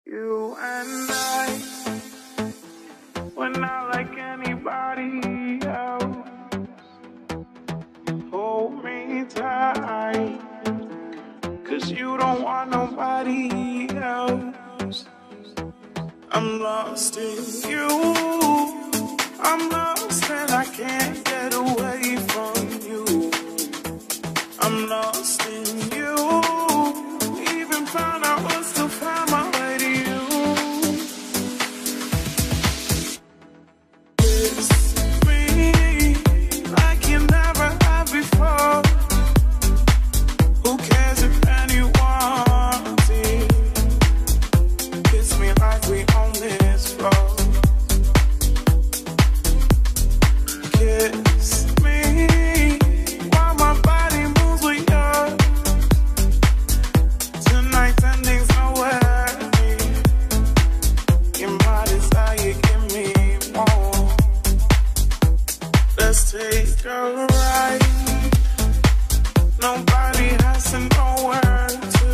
You and I, we're not like anybody else. Hold me tight, 'cause you don't want nobody else. I'm lost in you, I'm lost and I can't get away from you. I'm lost in you, even found out what's to find my way to you. Kiss me like you never have before. Who cares if anyone sees? Kiss me like we own this floor. Kiss me while my body moves with yours. Tonight's ending's nowhere near. Your body's how you give me more. Let's take a ride. Nobody has to know where to.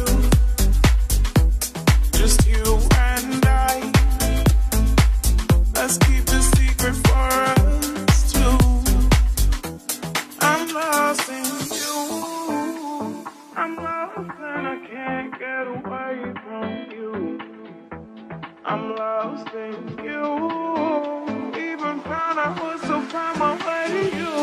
Just you and I. Let's keep the secret for us two. I'm lost in you. I'm lost and I can't get away from you. I'm lost in you. Even found out what's to find my way to you.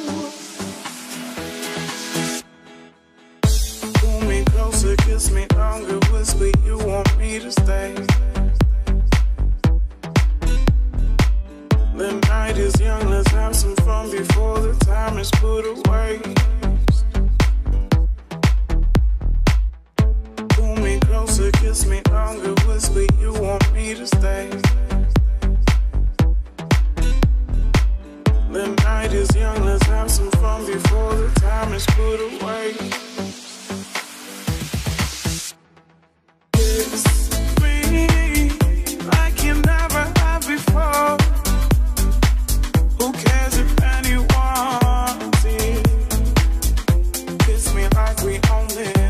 Pull me closer, kiss me longer, whisper you want me to stay. The night is young, let's have some fun before the time is put away. Pull me closer, kiss me longer, whisper you want me to stay. The night is young, let's have some fun before the time is put away. Kiss me like you never have before. Who cares if anyone sees? Kiss me like we own it.